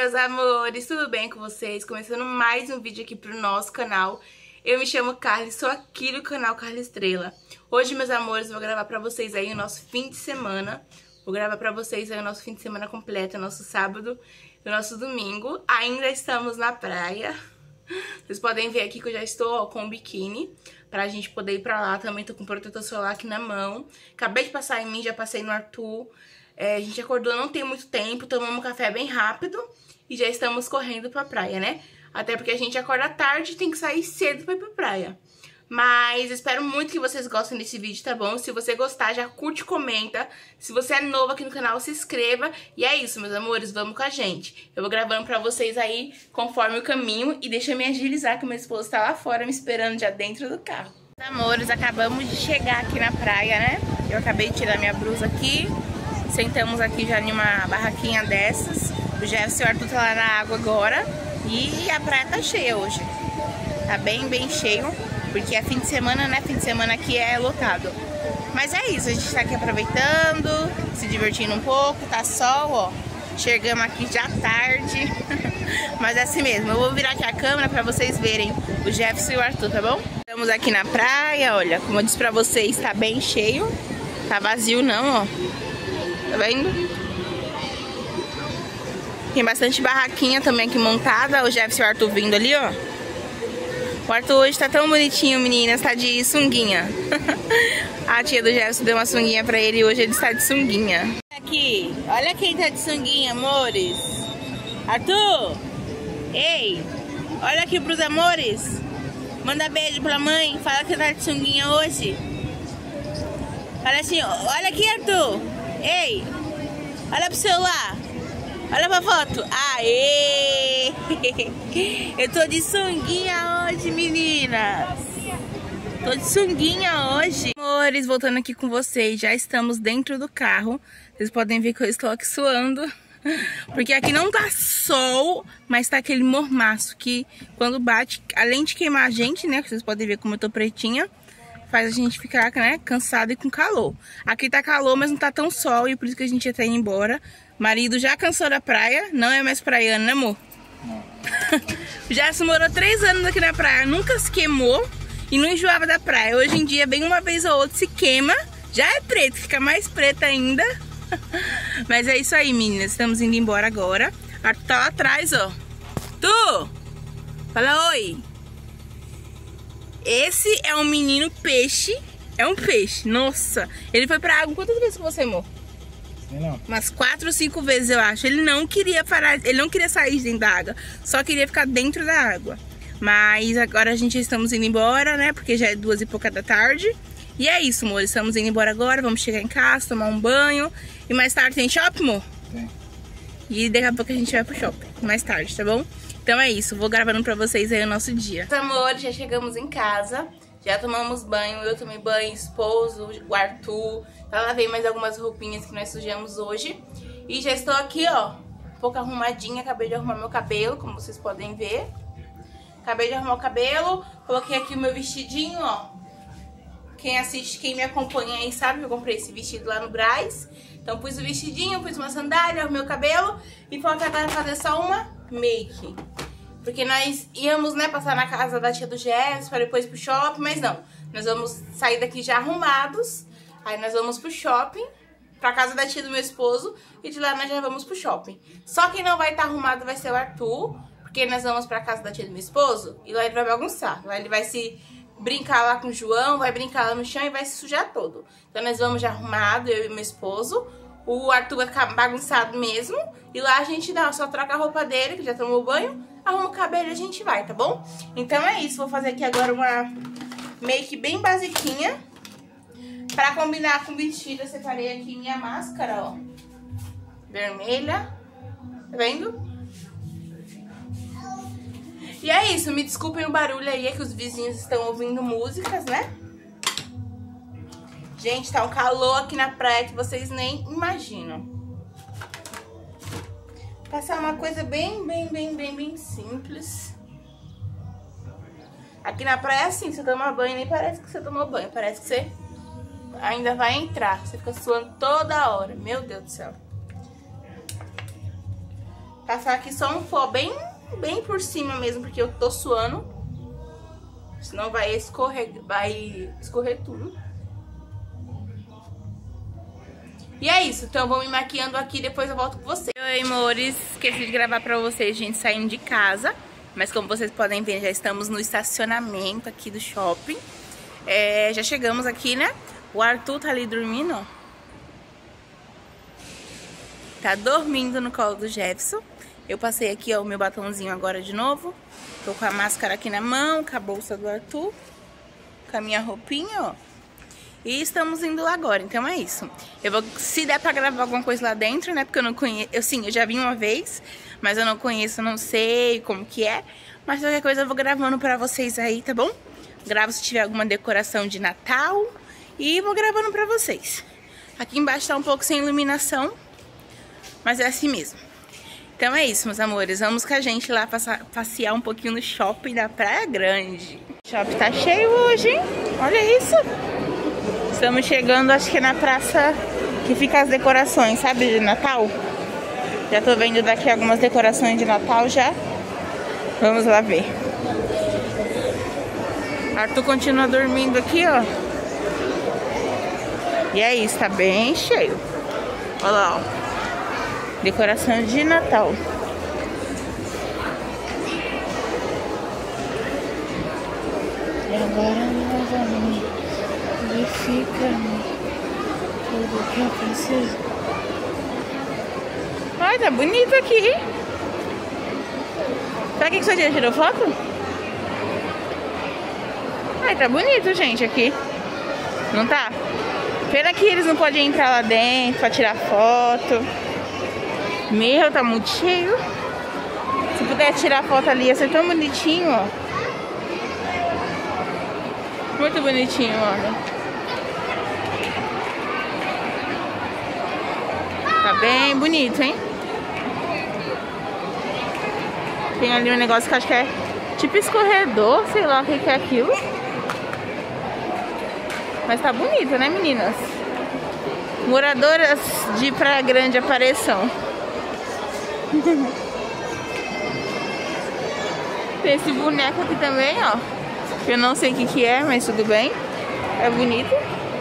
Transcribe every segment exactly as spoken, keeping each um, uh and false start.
meus amores, tudo bem com vocês? Começando mais um vídeo aqui pro nosso canal. Eu me chamo Carly, sou aqui do canal Carly Estrela. Hoje, meus amores, vou gravar pra vocês aí o nosso fim de semana. Vou gravar pra vocês aí o nosso fim de semana completo, o nosso sábado e o nosso domingo. Ainda estamos na praia. Vocês podem ver aqui que eu já estou ó, com o biquíni pra gente poder ir pra lá. Também tô com protetor solar aqui na mão. Acabei de passar em mim, já passei no Arthur. É, a gente acordou não tem muito tempo, tomamos um café bem rápido e já estamos correndo pra praia, né? Até porque a gente acorda tarde e tem que sair cedo pra ir pra praia. Mas espero muito que vocês gostem desse vídeo, tá bom? Se você gostar, já curte e comenta. Se você é novo aqui no canal, se inscreva. E é isso, meus amores, vamos com a gente. Eu vou gravando pra vocês aí conforme o caminho. E deixa eu me agilizar que meu esposo tá lá fora me esperando já dentro do carro. Meus amores, acabamos de chegar aqui na praia, né? Eu acabei de tirar minha blusa aqui. Sentamos aqui já em uma barraquinha dessas. O Jefferson e o Arthur tá lá na água agora. E a praia tá cheia hoje. Tá bem, bem cheio. Porque é fim de semana, né? Fim de semana aqui é lotado. Mas é isso, a gente tá aqui aproveitando, se divertindo um pouco. Tá sol, ó. Chegamos aqui já tarde. Mas é assim mesmo. Eu vou virar aqui a câmera pra vocês verem o Jefferson e o Arthur, tá bom? Estamos aqui na praia, olha. Como eu disse pra vocês, tá bem cheio. Tá vazio não, ó. Tá vendo? Tem bastante barraquinha também aqui montada. O Jefferson e o Arthur vindo ali, ó. O Arthur hoje tá tão bonitinho, meninas. Tá de sunguinha. A tia do Jefferson deu uma sunguinha pra ele e hoje ele está de sunguinha. Aqui, olha quem tá de sunguinha, amores. Arthur! Ei! Olha aqui pros amores. Manda beijo pra mãe. Fala que tá de sunguinha hoje. Olha assim, olha aqui, Arthur. Ei! Olha pro celular. Olha pra foto. Aê! Eu tô de sunguinha hoje, meninas. Tô de sunguinha hoje. Amores, voltando aqui com vocês. Já estamos dentro do carro. Vocês podem ver que eu estou aqui suando. Porque aqui não tá sol, mas tá aquele mormaço que quando bate, além de queimar a gente, né? Vocês podem ver como eu tô pretinha. Faz a gente ficar, né, cansado e com calor. Aqui tá calor, mas não tá tão sol e por isso que a gente já tá indo embora. Marido já cansou da praia, não é mais praiano, né, amor? Não. Já se morou três anos aqui na praia, nunca se queimou e não enjoava da praia. Hoje em dia, bem uma vez ou outra, se queima, já é preto, fica mais preta ainda. Mas é isso aí, meninas, estamos indo embora agora. Arthur tá lá atrás, ó. Tu! Fala oi! Esse é um menino peixe. É um peixe, nossa. Ele foi pra água quantas vezes que você, amor? Não. Umas quatro ou cinco vezes, eu acho. Ele não queria parar, ele não queria sair de dentro da água. Só queria ficar dentro da água. Mas agora a gente estamos indo embora, né? Porque já é duas e pouca da tarde. E é isso, amor. Estamos indo embora agora. Vamos chegar em casa, tomar um banho. E mais tarde tem shopping, amor? Tem. E daqui a pouco a gente vai pro shopping. Mais tarde, tá bom? Então é isso, vou gravando pra vocês aí o nosso dia. Meus amores, já chegamos em casa, já tomamos banho, eu tomei banho, esposo, o Arthur. Já lavei mais algumas roupinhas que nós sujamos hoje. E já estou aqui, ó, um pouco arrumadinha, acabei de arrumar meu cabelo, como vocês podem ver. Acabei de arrumar o cabelo, coloquei aqui o meu vestidinho, ó. Quem assiste, quem me acompanha aí sabe que eu comprei esse vestido lá no Brás. Então pus o vestidinho, pus uma sandália, arrumei o cabelo e falta agora fazer só uma make. Porque nós íamos, né, passar na casa da tia do Jefferson para depois pro shopping, mas não. Nós vamos sair daqui já arrumados, aí nós vamos pro shopping, pra casa da tia do meu esposo, e de lá nós já vamos pro shopping. Só quem não vai estar arrumado vai ser o Arthur, porque nós vamos pra casa da tia do meu esposo, e lá ele vai bagunçar. Lá ele vai se brincar lá com o João, vai brincar lá no chão e vai se sujar todo. Então nós vamos já arrumado, eu e meu esposo. O Arthur vai ficar bagunçado mesmo. E lá a gente dá, só troca a roupa dele, que já tomou banho, arruma o cabelo e a gente vai, tá bom? Então é isso, vou fazer aqui agora uma make bem basiquinha. Pra combinar com o vestido, eu separei aqui minha máscara, ó. Vermelha. Tá vendo? E é isso, me desculpem o barulho aí, é que os vizinhos estão ouvindo músicas, né? Gente, tá um calor aqui na praia que vocês nem imaginam. Passar uma coisa bem, bem, bem, bem, bem simples. Aqui na praia é assim, você toma banho, nem parece que você tomou banho. Parece que você ainda vai entrar. Você fica suando toda hora. Meu Deus do céu. Passar aqui só um pó bem, bem por cima mesmo, porque eu tô suando. Senão vai escorrer, vai escorrer tudo. E é isso, então eu vou me maquiando aqui e depois eu volto com vocês. Oi, amores, esqueci de gravar pra vocês, gente, saindo de casa. Mas como vocês podem ver, já estamos no estacionamento aqui do shopping. É, já chegamos aqui, né? O Arthur tá ali dormindo, ó. Tá dormindo no colo do Jefferson. Eu passei aqui, ó, o meu batonzinho agora de novo. Tô com a máscara aqui na mão, com a bolsa do Arthur, com a minha roupinha, ó. E estamos indo lá agora, então é isso. Eu vou, se der pra gravar alguma coisa lá dentro, né? Porque eu não conheço, eu sim, eu já vim uma vez, mas eu não conheço, não sei como que é. Mas qualquer coisa eu vou gravando pra vocês aí, tá bom? Gravo se tiver alguma decoração de Natal e vou gravando pra vocês. Aqui embaixo tá um pouco sem iluminação, mas é assim mesmo. Então é isso, meus amores. Vamos com a gente lá passar, passear um pouquinho no shopping da Praia Grande. O shopping tá cheio hoje, hein? Olha isso. Estamos chegando, acho que na praça que fica as decorações, sabe, de Natal. Já tô vendo daqui algumas decorações de Natal já. Vamos lá ver. Arthur continua dormindo aqui, ó. E é isso, tá bem cheio. Olha lá, ó. Decoração de Natal. E agora novamente verifica-me tudo que eu preciso. Ai, tá bonito aqui. Será que você já tirou foto? Ai, tá bonito, gente, aqui. Não tá? Pena que eles não podem entrar lá dentro pra tirar foto. Meu, tá muito cheio. Se puder tirar foto ali, ia ser tão bonitinho, ó. Muito bonitinho, olha. Tá bem bonito, hein? Tem ali um negócio que eu acho que é tipo escorredor, sei lá o que é aquilo. Mas tá bonito, né, meninas? Moradoras de Praia Grande apareçam. Tem esse boneco aqui também, ó. Que eu não sei o que que é, mas tudo bem. É bonito.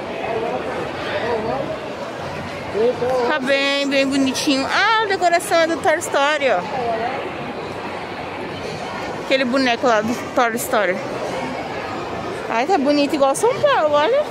Tá bem, bem bonitinho. Ah, a decoração é do Toy Story, ó. Aquele boneco lá do Toy Story. Ai, tá bonito igual São Paulo, olha.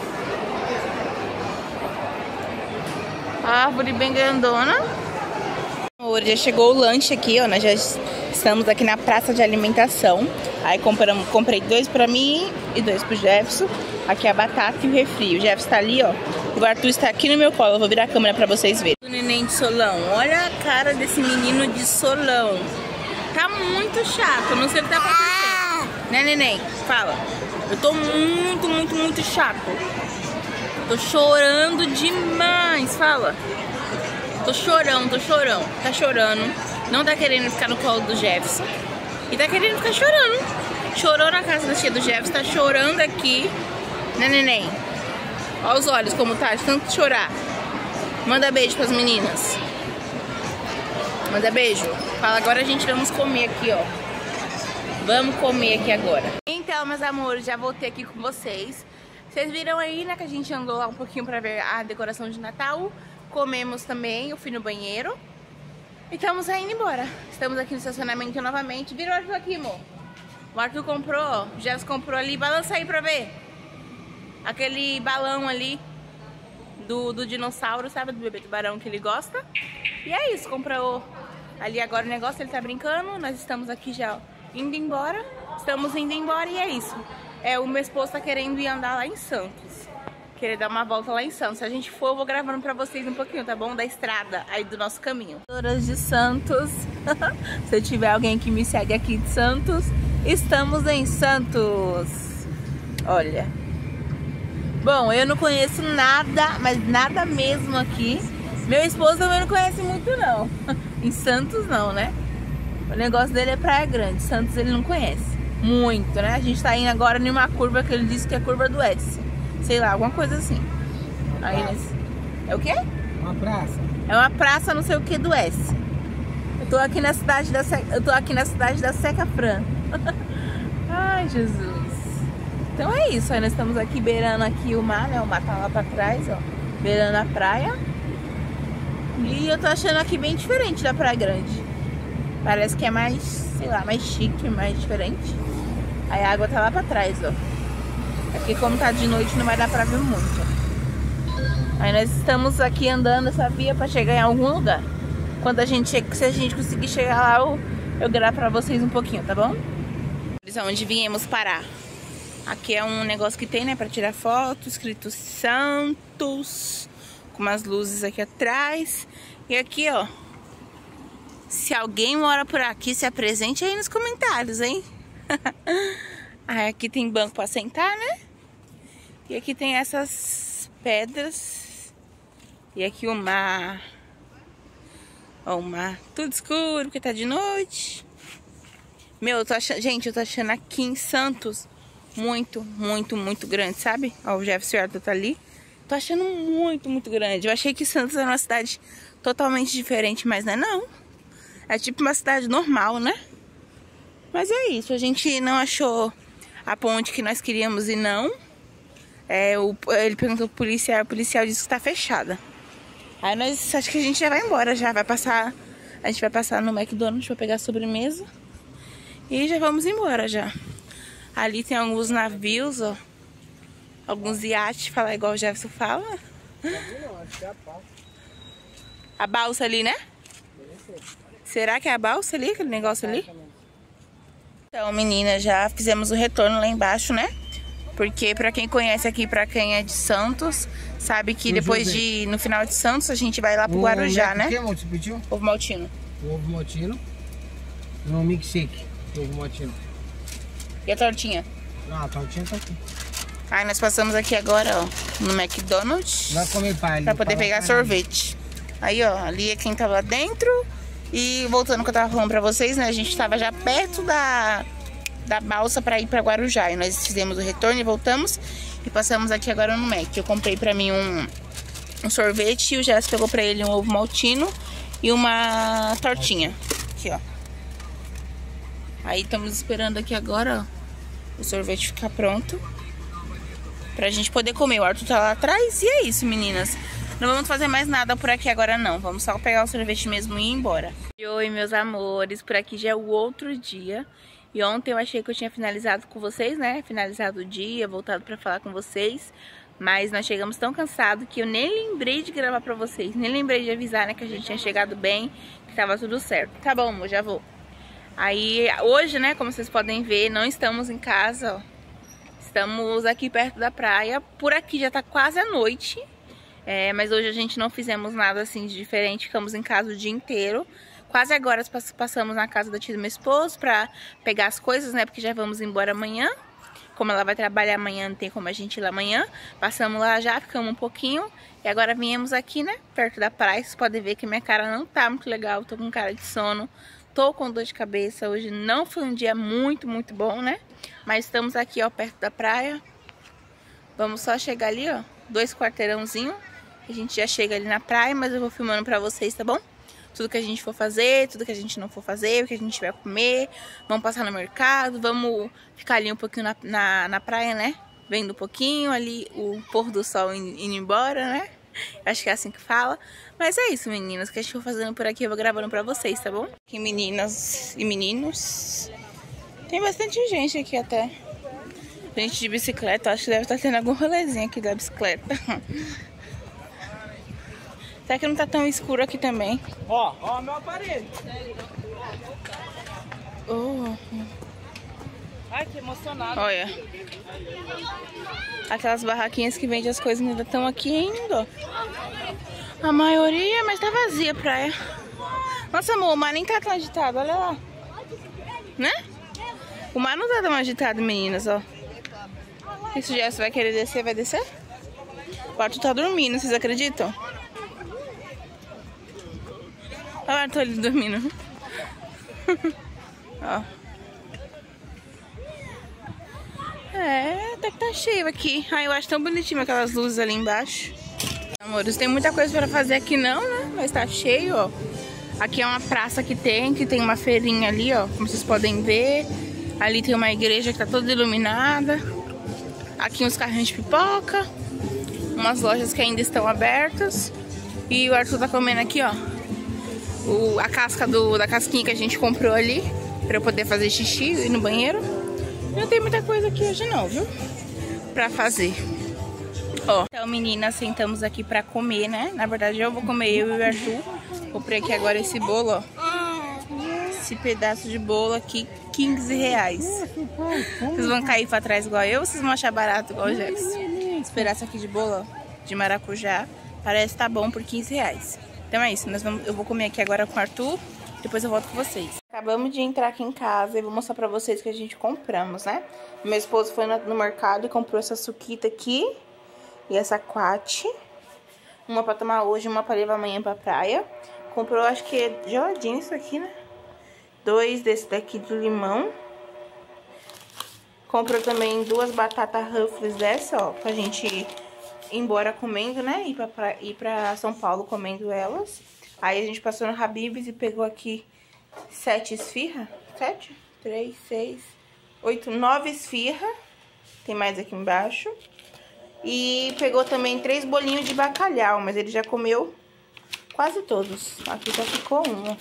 A árvore bem grandona. Hoje já chegou o lanche aqui, ó. Nós já estamos aqui na praça de alimentação. Aí compramos, comprei dois pra mim e dois pro Jefferson. Aqui a batata e o refri. O Jefferson tá ali, ó. O Arthur está aqui no meu colo. Eu vou virar a câmera pra vocês verem. O neném de solão. Olha a cara desse menino de solão. Tá muito chato. Não sei o que tá acontecendo. Né, neném? Fala. Eu tô muito, muito, muito chato. Tô chorando demais. Fala. Tô chorando, tô chorando. Tá chorando. Não tá querendo ficar no colo do Jefferson. E tá querendo ficar chorando. Chorou na casa da tia do Jefferson. Tá chorando aqui. Né, neném? Olha os olhos como tá, de tanto chorar. Manda beijo pras meninas. Manda beijo. Fala, agora a gente vamos comer aqui, ó. Vamos comer aqui agora. Então, meus amores, já voltei aqui com vocês. Vocês viram aí, né, que a gente andou lá um pouquinho pra ver a decoração de Natal. Comemos também, eu fui no banheiro. E estamos indo embora. Estamos aqui no estacionamento novamente. Vira o Arthur aqui, amor. O Arthur comprou, ó. O Jess comprou ali. Balança aí pra ver. Aquele balão ali do, do dinossauro, sabe? Do bebê tubarão que ele gosta. E é isso, comprou ali agora o negócio, ele tá brincando. Nós estamos aqui já indo embora. Estamos indo embora e é isso. É, o meu esposo tá querendo ir andar lá em Santos. Querer dar uma volta lá em Santos. Se a gente for, eu vou gravando pra vocês um pouquinho, tá bom? Da estrada aí do nosso caminho. Moradoras de Santos. Se tiver alguém que me segue aqui de Santos, estamos em Santos. Olha. Bom, eu não conheço nada, mas nada mesmo aqui. Meu esposo também não conhece muito, não. Em Santos, não, né? O negócio dele é Praia Grande. Santos ele não conhece muito, né? A gente tá indo agora em uma curva que ele disse que é a curva do S. Sei lá, alguma coisa assim. Aí nesse... É o quê? Uma praça. É uma praça não sei o que do S. tô aqui na cidade da Seca, eu tô aqui na cidade da Seca Fran. Ai, Jesus. Então é isso, aí nós estamos aqui beirando aqui o mar, né? O mar tá lá pra trás, ó. Beirando a praia. E eu tô achando aqui bem diferente da Praia Grande. Parece que é mais, sei lá, mais chique, mais diferente. Aí a água tá lá pra trás, ó. Aqui como tá de noite não vai dar pra ver muito. Aí nós estamos aqui andando essa via pra chegar em algum lugar. Quando a gente chega, se a gente conseguir chegar lá, eu, eu gravo pra vocês um pouquinho, tá bom? Onde viemos parar. Aqui é um negócio que tem, né, pra tirar foto, escrito Santos, com umas luzes aqui atrás. E aqui, ó, se alguém mora por aqui, se apresente aí nos comentários, hein? Aí aqui tem banco pra sentar, né? E aqui tem essas pedras. E aqui o mar. Ó, o mar tudo escuro, porque tá de noite. Meu, eu tô achando, gente, eu tô achando aqui em Santos muito, muito, muito grande, sabe? Ó, o Jefferson tá ali. Tô achando muito, muito grande. Eu achei que Santos era uma cidade totalmente diferente, mas não é não. É tipo uma cidade normal, né? Mas é isso, a gente não achou a ponte que nós queríamos e não. É, o, ele perguntou pro policial, o policial disse que tá fechada. Aí nós, acho que a gente já vai embora, já vai passar, a gente vai passar no McDonald's pra pegar a sobremesa. E já vamos embora já. Ali tem alguns navios, ó. Alguns iates, falar igual o Jefferson fala. A balsa ali, né? Será que é a balsa ali, aquele negócio ali? Então, meninas, já fizemos o retorno lá embaixo, né? Porque pra quem conhece aqui, pra quem é de Santos, sabe que depois de, no final de Santos, a gente vai lá pro Guarujá, né? O que você pediu? Ovo maltino. O ovo maltino. No milkshake. Ovo maltino. E a tortinha? Ah, a tortinha tá aqui. Aí nós passamos aqui agora, ó, no McDonald's. Vai comer pai, pra poder pegar sorvete. Aí, ó, ali é quem tava lá dentro. E voltando ao que eu tava falando pra vocês, né? A gente tava já perto da, da balsa pra ir pra Guarujá. E nós fizemos o retorno e voltamos. E passamos aqui agora no Mac. Eu comprei pra mim um, um sorvete. E o Jéssica pegou pra ele um ovo maltino e uma tortinha. Aqui, ó. Aí estamos esperando aqui agora, ó, o sorvete ficar pronto pra gente poder comer. O Arthur tá lá atrás e é isso, meninas. Não vamos fazer mais nada por aqui agora não. Vamos só pegar o sorvete mesmo e ir embora. Oi, meus amores. Por aqui já é o outro dia. E ontem eu achei que eu tinha finalizado com vocês, né? Finalizado o dia, voltado pra falar com vocês. Mas nós chegamos tão cansados que eu nem lembrei de gravar pra vocês. Nem lembrei de avisar, né? Que a gente tinha chegado bem, que tava tudo certo. Tá bom, amor, já vou. Aí, hoje, né, como vocês podem ver, não estamos em casa, ó. Estamos aqui perto da praia. Por aqui já tá quase a noite. É, mas hoje a gente não fizemos nada assim de diferente. Ficamos em casa o dia inteiro. Quase agora passamos na casa da tia do meu esposo pra pegar as coisas, né, porque já vamos embora amanhã. Como ela vai trabalhar amanhã, não tem como a gente ir lá amanhã. Passamos lá já, ficamos um pouquinho. E agora viemos aqui, né, perto da praia. Vocês podem ver que minha cara não tá muito legal. Tô com cara de sono. Tô com dor de cabeça, hoje não foi um dia muito, muito bom, né? Mas estamos aqui, ó, perto da praia. Vamos só chegar ali, ó, dois quarteirãozinho. A gente já chega ali na praia, mas eu vou filmando pra vocês, tá bom? Tudo que a gente for fazer, tudo que a gente não for fazer, o que a gente vai comer. Vamos passar no mercado, vamos ficar ali um pouquinho na, na, na praia, né? Vendo um pouquinho ali o pôr do sol indo embora, né? Acho que é assim que fala. Mas é isso, meninas. O que a gente for fazendo por aqui eu vou gravando pra vocês, tá bom? Aqui, meninas e meninos. Tem bastante gente aqui até. Gente de bicicleta. Acho que deve estar tendo algum rolezinho aqui da bicicleta. Será que não tá tão escuro aqui também? Ó, ó meu aparelho. Oh. Ai, que emocionado. Olha. Aquelas barraquinhas que vendem as coisas ainda estão aqui ainda. A maioria, mas tá vazia a praia. Nossa, amor, o mar nem tá tão agitado, olha lá. Né? O mar não tá tão agitado, meninas, ó. E se o Jess vai querer descer, vai descer? O Arthur tá dormindo, vocês acreditam? Olha o Arthur ali dormindo. Ó. É, até que tá cheio aqui. Ai, eu acho tão bonitinho aquelas luzes ali embaixo. Amores, tem muita coisa pra fazer aqui não, né? Mas tá cheio, ó. Aqui é uma praça que tem, que tem uma feirinha ali, ó, como vocês podem ver. Ali tem uma igreja que tá toda iluminada. Aqui uns carrinhos de pipoca. Umas lojas que ainda estão abertas. E o Arthur tá comendo aqui, ó, o, a casca do, da casquinha que a gente comprou ali, pra eu poder fazer xixi e ir no banheiro. Não tem muita coisa aqui hoje não, viu? Pra fazer. Ó, então meninas, sentamos aqui pra comer, né? Na verdade eu vou comer, eu e o Arthur. Comprei aqui agora esse bolo, ó. Esse pedaço de bolo aqui, quinze reais. Vocês vão cair pra trás igual eu ou vocês vão achar barato igual o Jefferson? Esse pedaço aqui de bolo, ó, de maracujá, parece tá bom por quinze reais. Então é isso, nós vamos, eu vou comer aqui agora com o Arthur, depois eu volto com vocês. Acabamos de entrar aqui em casa e vou mostrar pra vocês o que a gente compramos, né? Meu esposo foi no mercado e comprou essa suquita aqui e essa quate. Uma pra tomar hoje, uma pra levar amanhã pra praia. Comprou, acho que é geladinho isso aqui, né? Dois desse daqui de limão. Comprou também duas batatas Ruffles dessa, ó, pra gente ir embora comendo, né? Ir pra, pra, ir pra São Paulo comendo elas. Aí a gente passou no Habib's e pegou aqui sete esfirra. Sete? Três, seis, oito, nove esfirra. Tem mais aqui embaixo. E pegou também três bolinhos de bacalhau, mas ele já comeu quase todos. Aqui só ficou um,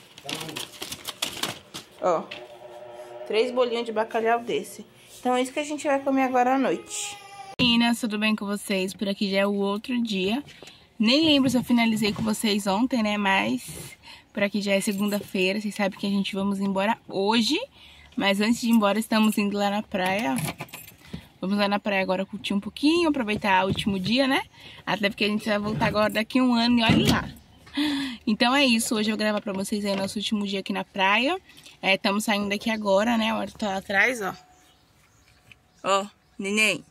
ó. Ó, três bolinhos de bacalhau desse. Então é isso que a gente vai comer agora à noite. Meninas, tudo bem com vocês? Por aqui já é o outro dia. Nem lembro se eu finalizei com vocês ontem, né? Mas por aqui já é segunda-feira. Vocês sabem que a gente vamos embora hoje. Mas antes de ir embora, estamos indo lá na praia. Vamos lá na praia agora curtir um pouquinho, aproveitar o último dia, né? Até porque a gente vai voltar agora daqui a um ano e olha lá. Então é isso, hoje eu vou gravar pra vocês aí o nosso último dia aqui na praia. Estamos é, saindo daqui agora, né? O Arthur tá lá atrás, ó. Ó, neném.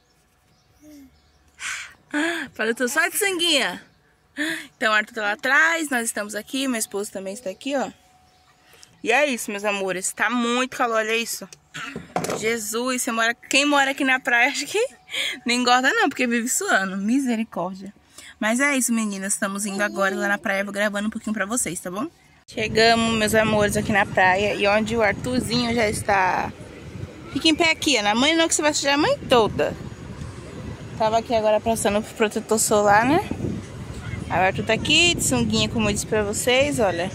Fala, tô só de sanguinha. Então o Arthur tá lá atrás, nós estamos aqui, meu esposo também está aqui, ó. E é isso, meus amores, tá muito calor, olha isso. Jesus, você mora... quem mora aqui na praia acho que não engorda não, porque vive suando, misericórdia. Mas é isso, meninas, estamos indo agora lá na praia, vou gravando um pouquinho pra vocês, tá bom? Chegamos, meus amores, aqui na praia e onde o Arthurzinho já está... Fica em pé aqui, na mãe não que você vai sujar a mãe toda. Tava aqui agora passando pro protetor solar, né? Aí o Arthur tá aqui, de sunguinha, como eu disse pra vocês, olha.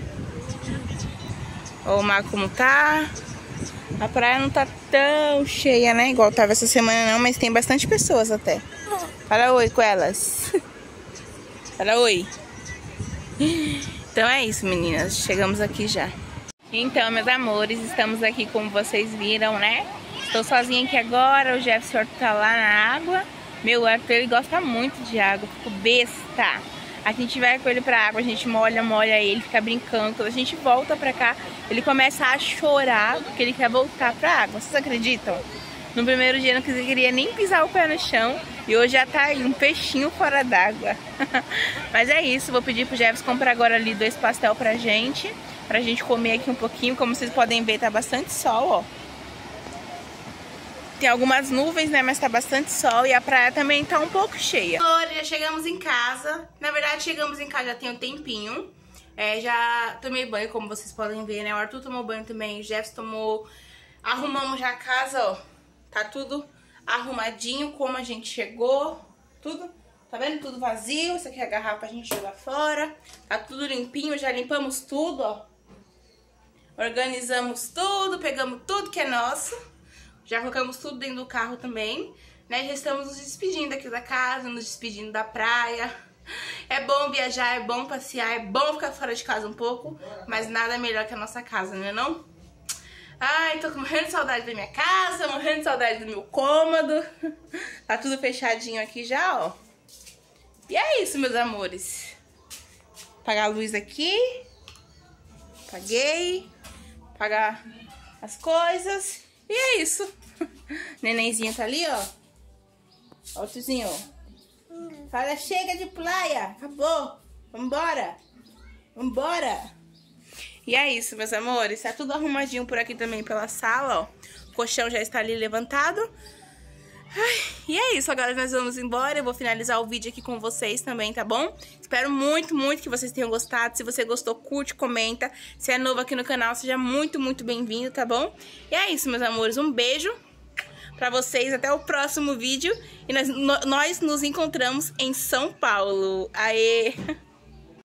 Olha o mar como tá. A praia não tá tão cheia, né? Igual tava essa semana não, mas tem bastante pessoas até. Fala oi com elas. Fala oi. Então é isso, meninas. Chegamos aqui já. Então, meus amores, estamos aqui como vocês viram, né? Estou sozinha aqui agora, o Jefferson tá lá na água. Meu Arthur, ele gosta muito de água, fico besta. A gente vai com ele pra água, a gente molha, molha ele, fica brincando. Quando a gente volta pra cá, ele começa a chorar porque ele quer voltar pra água. Vocês acreditam? No primeiro dia não queria nem pisar o pé no chão e hoje já tá aí um peixinho fora d'água. Mas é isso, vou pedir pro Jefferson comprar agora ali dois pastel pra gente, pra gente comer aqui um pouquinho. Como vocês podem ver, tá bastante sol, ó. Tem algumas nuvens, né, mas tá bastante sol e a praia também tá um pouco cheia. Agora já chegamos em casa. Na verdade, chegamos em casa já tem um tempinho. É, já tomei banho, como vocês podem ver, né? O Arthur tomou banho também, o Jefferson tomou. Arrumamos já a casa, ó. Tá tudo arrumadinho, como a gente chegou. Tudo, tá vendo? Tudo vazio. Isso aqui é a garrafa pra gente jogar fora. Tá tudo limpinho, já limpamos tudo, ó. Organizamos tudo, pegamos tudo que é nosso. Já colocamos tudo dentro do carro também, né? Já estamos nos despedindo aqui da casa, nos despedindo da praia. É bom viajar, é bom passear, é bom ficar fora de casa um pouco, mas nada melhor que a nossa casa, não é não? Ai, tô morrendo de saudade da minha casa, morrendo de saudade do meu cômodo. Tá tudo fechadinho aqui já, ó. E é isso, meus amores. Apagar a luz aqui. Apaguei. Apagar as coisas. E é isso. Nenenzinho tá ali, ó. Ó o tiozinho, ó. Fala, chega de praia. Acabou. Vambora. Vambora. E é isso, meus amores. Tá tudo arrumadinho por aqui também pela sala, ó. O colchão já está ali levantado. Ai, e é isso, agora nós vamos embora. Eu vou finalizar o vídeo aqui com vocês também, tá bom? Espero muito, muito que vocês tenham gostado. Se você gostou, curte, comenta. Se é novo aqui no canal, seja muito, muito bem-vindo, tá bom? E é isso, meus amores, um beijo pra vocês, até o próximo vídeo. E nós, nós nos encontramos em São Paulo. Aê!